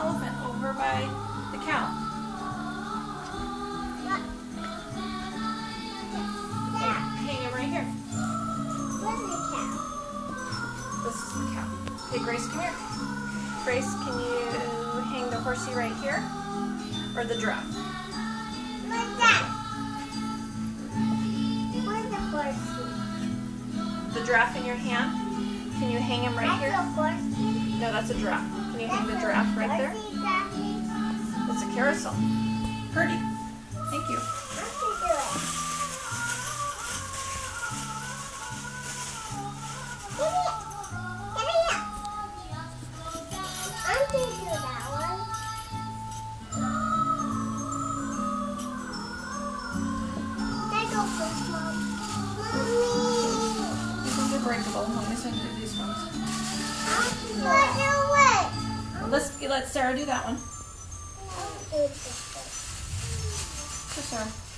elephant over by the cow. Hang him right here. Where's the cow? This is the cow. Okay, Grace, come here. Grace, can you hang the horsey right here? Or the giraffe? What's that? Where's the horsey? The giraffe in your hand? Can you hang him right here? That's a horsey? No, that's a giraffe. Can you hang the giraffe right there? It's a carousel. Purdy. Thank you. I can do it. Give me it. I can do that one. Can I go first, Mom? Mommy. These ones are breakable. Let me send you these ones. I can do it. Let's let Sarah do that one. I'll do this one. Sure, Sarah.